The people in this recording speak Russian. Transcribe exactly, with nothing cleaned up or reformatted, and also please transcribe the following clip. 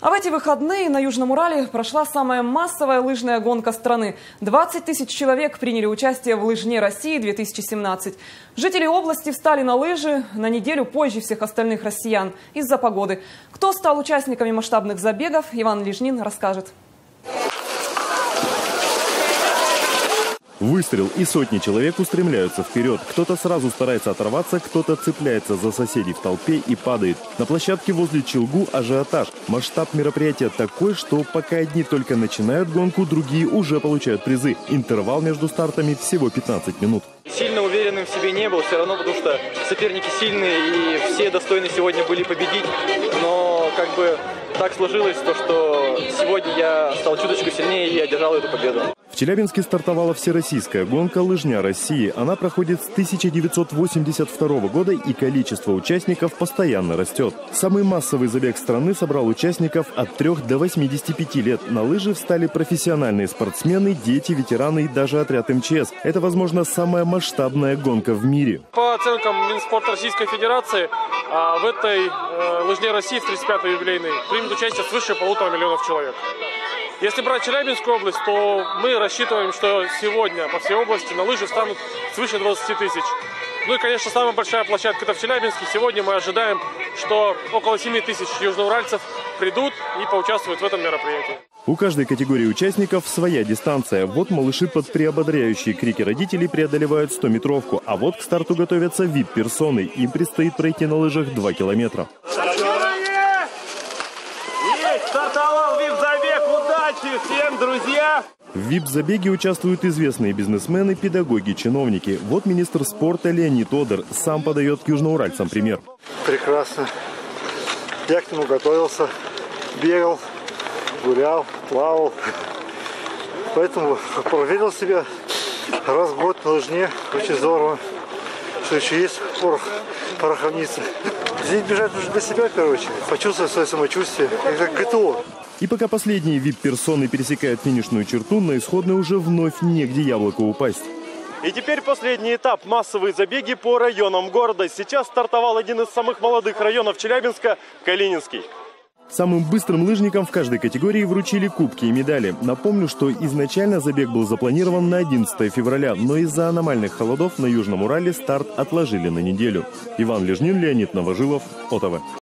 А в эти выходные на Южном Урале прошла самая массовая лыжная гонка страны. двадцать тысяч человек приняли участие в «Лыжне России две тысячи семнадцать». Жители области встали на лыжи на неделю позже всех остальных россиян из-за погоды. Кто стал участниками масштабных забегов, Иван Лижнин расскажет. Выстрел, и сотни человек устремляются вперед. Кто-то сразу старается оторваться, кто-то цепляется за соседей в толпе и падает. На площадке возле Челгу ажиотаж. Масштаб мероприятия такой, что пока одни только начинают гонку, другие уже получают призы. Интервал между стартами всего пятнадцать минут. Сильно уверенным в себе не был, все равно, потому что соперники сильные и все достойны сегодня были победить. Но как бы так сложилось, то, что сегодня я стал чуточку сильнее и одержал эту победу. В Челябинске стартовала всероссийская гонка «Лыжня России». Она проходит с тысяча девятьсот восемьдесят второго года, и количество участников постоянно растет. Самый массовый забег страны собрал участников от трёх до восьмидесяти пяти лет. На лыжи встали профессиональные спортсмены, дети, ветераны и даже отряд эм че эс. Это, возможно, самая масштабная гонка в мире. По оценкам Минспорта Российской Федерации, в этой «Лыжне России» в тридцать пятой юбилейной примут участие свыше полутора миллионов человек. Если брать Челябинскую область, то мы рассчитываем, что сегодня по всей области на лыжи встанут свыше двадцати тысяч. Ну и, конечно, самая большая площадка это в Челябинске. Сегодня мы ожидаем, что около семи тысяч южноуральцев придут и поучаствуют в этом мероприятии. У каждой категории участников своя дистанция. Вот малыши под приободряющие крики родителей преодолевают стометровку, а вот к старту готовятся ви ай пи-персоны. Им предстоит пройти на лыжах два километра. Стартовал ви ай пи-забег! Удачи всем, друзья! В ви ай пи-забеге участвуют известные бизнесмены, педагоги, чиновники. Вот министр спорта Леонид Одер сам подает к южноуральцам пример. Прекрасно. Я к нему готовился, бегал, гулял, плавал. Поэтому проверил себя раз в год на лыжне. Очень здорово, что еще есть порох, пороховница. Здесь бежать нужно для себя, в первую очередь. Почувствовать свое самочувствие. Это как гэ тэ о. И пока последние ви ай пи-персоны пересекают финишную черту, на исходной уже вновь негде яблоку упасть. И теперь последний этап – массовые забеги по районам города. Сейчас стартовал один из самых молодых районов Челябинска – Калининский. Самым быстрым лыжникам в каждой категории вручили кубки и медали. Напомню, что изначально забег был запланирован на одиннадцатое февраля, но из-за аномальных холодов на Южном Урале старт отложили на неделю. Иван Лижнин, Леонид Новожилов, о тэ вэ.